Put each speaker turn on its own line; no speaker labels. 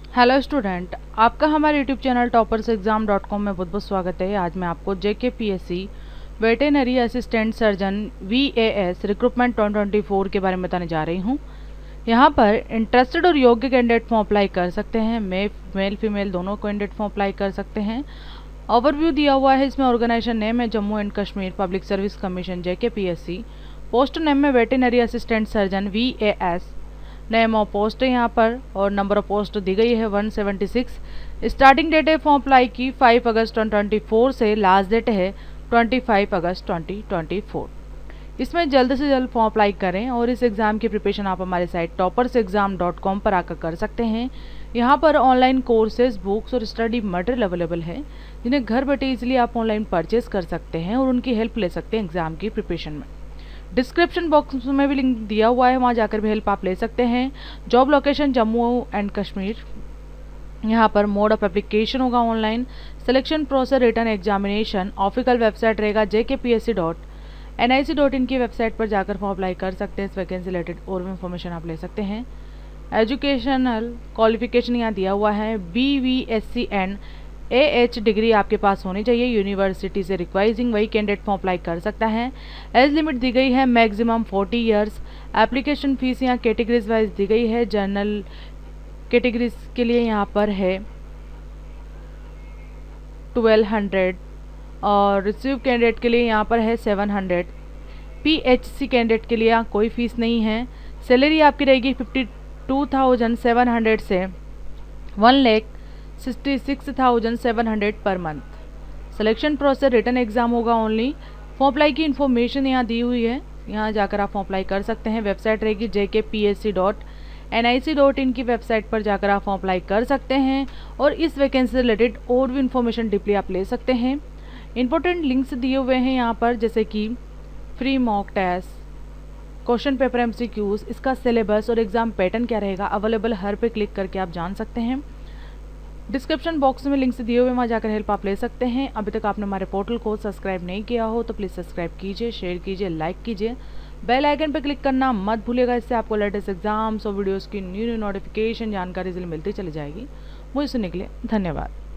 Hello student, आपका हमारे YouTube channel toppersexam.com में बहुत बहुत स्वागत है। आज मैं आपको JKPSC veterinary assistant surgeon VAS recruitment 2024 के बारे में बताने जा रही हूँ। यहाँ पर इंटरेस्टेड और योग्य कैंडिडेट फॉर्म अप्लाई कर सकते हैं। मेल फीमेल दोनों कैंडिडेट फॉर्म अप्लाई कर सकते हैं। ओवरव्यू दिया हुआ है, इसमें ऑर्गेनाइजेशन नेम है Jammu and Kashmir public service commission JKPSC। Post name में veterinary assistant surgeon VAS। Name of post है यहाँ पर और नंबर ऑफ पोस्ट दी गई है 176। स्टार्टिंग डेट है फॉर्म अप्लाई की 5 अगस्त 2024 से, लास्ट डेट है 25 अगस्त 2024। इसमें जल्द से जल्द फॉर्म अप्लाई करें और इस एग्ज़ाम की प्रिपरेशन आप हमारे साइट toppersexam.com पर आकर कर सकते हैं। यहाँ पर ऑनलाइन कोर्सेज, बुक्स और स्टडी मटेरियल अवेलेबल है जिन्हें घर बैठे इजीली आप ऑनलाइन परचेज कर सकते हैं और उनकी हेल्प ले सकते हैं एग्ज़ाम की प्रिपरेशन में। डिस्क्रिप्शन बॉक्स में भी लिंक दिया हुआ है, वहाँ जाकर भी हेल्प आप ले सकते हैं। Job location Jammu and Kashmir. यहाँ पर मोड ऑफ एप्लीकेशन होगा online. Selection process written examination. Official website रहेगा jkpsc.nic.in की वेबसाइट पर जाकर फॉर्म अप्लाई कर सकते हैं। इस वैकेंसी रिलेटेड और भी इंफॉर्मेशन आप ले सकते हैं। एजुकेशनल क्वालिफिकेशन यहाँ दिया हुआ है BVSC एंड AH डिग्री आपके पास होनी चाहिए यूनिवर्सिटी से रिक्वाइजिंग, वही कैंडिडेट फॉर्म अप्लाई कर सकता है। एज लिमिट दी गई है मैक्सिमम 40 इयर्स। एप्लीकेशन फीस यहाँ कैटेगरीज वाइज दी गई है। जनरल कैटेगरीज के लिए यहाँ पर है 1200 और रिसीव कैंडिडेट के लिए यहाँ पर है 700। PHC कैंडिडेट के लिए यहाँ कोई फीस नहीं है। सैलरी आपकी रहेगी 52,700 से 1,66,700 पर month. Selection process written exam होगा ओनली। फॉर्म अप्लाई की इन्फॉर्मेशन यहाँ दी हुई है, यहाँ जाकर आप फॉर्म अप्लाई कर सकते हैं। वेबसाइट रहेगी jkpsc.nic.in की वेबसाइट पर जाकर आप फॉर्म अप्लाई कर सकते हैं और इस वैकेंसी से रिलेटेड और भी इन्फॉर्मेशन डीपली आप ले सकते हैं। इंपॉर्टेंट लिंक्स दिए हुए हैं यहाँ पर, जैसे कि free mock test, question paper MCQs, इसका सिलेबस और एग्जाम पैटर्न क्या रहेगा अवेलेबल, हर पे क्लिक करके आप जान सकते हैं। डिस्क्रिप्शन बॉक्स में लिंक्स दिए हुए, वहाँ जाकर हेल्प आप ले सकते हैं। अभी तक आपने हमारे पोर्टल को सब्सक्राइब नहीं किया हो तो प्लीज़ सब्सक्राइब कीजिए, शेयर कीजिए, लाइक कीजिए, बेल आइकन पर क्लिक करना मत भूलिएगा। इससे आपको लेटेस्ट एग्जाम्स और वीडियोस की न्यू नोटिफिकेशन जानकारी जल्दी मिलती चली जाएगी। मुझे सुनने के लिए धन्यवाद।